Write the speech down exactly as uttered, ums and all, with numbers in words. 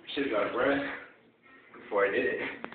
Should have got a breath before I did it.